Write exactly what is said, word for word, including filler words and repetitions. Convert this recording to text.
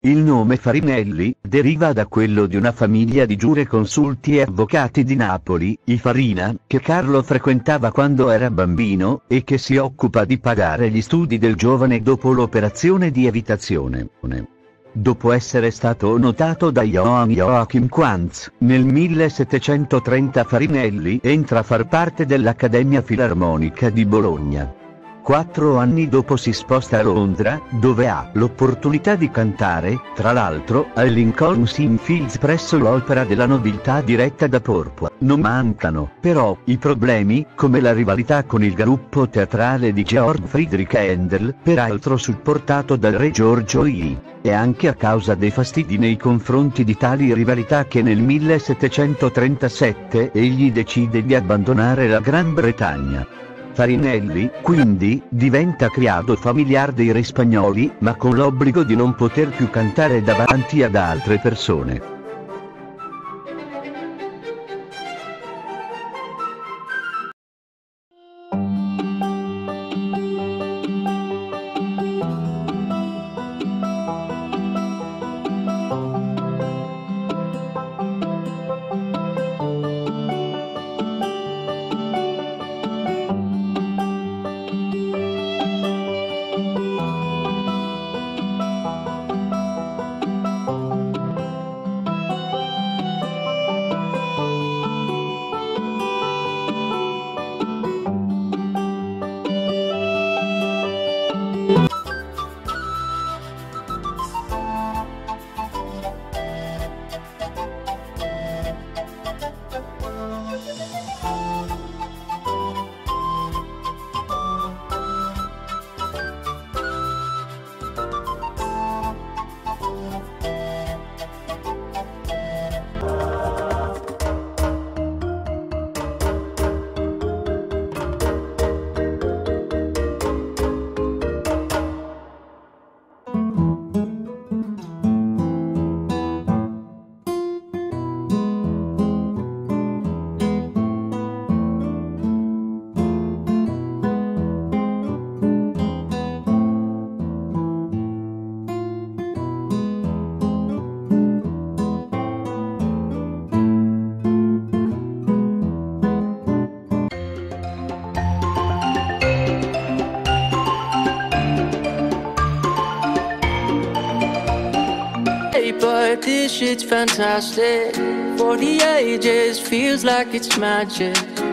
Il nome Farinelli deriva da quello di una famiglia di giureconsulti e avvocati di Napoli, i Farina, che Carlo frequentava quando era bambino, e che si occupa di pagare gli studi del giovane dopo l'operazione di evitazione. Dopo essere stato notato da Johann Joachim Quantz, nel millesettecentotrenta Farinelli entra a far parte dell'Accademia Filarmonica di Bologna. Quattro anni dopo si sposta a Londra, dove ha l'opportunità di cantare, tra l'altro, al Lincoln's Inn Fields presso l'Opera della Nobiltà diretta da Porpora. Non mancano, però, i problemi, come la rivalità con il gruppo teatrale di Georg Friedrich Händel, peraltro supportato dal re Giorgio I, e anche a causa dei fastidi nei confronti di tali rivalità che nel millesettecentotrentasette egli decide di abbandonare la Gran Bretagna. Farinelli, quindi, diventa criado familiar dei re spagnoli, ma con l'obbligo di non poter più cantare davanti ad altre persone. But this shit's fantastic. For the ages, feels like it's magic.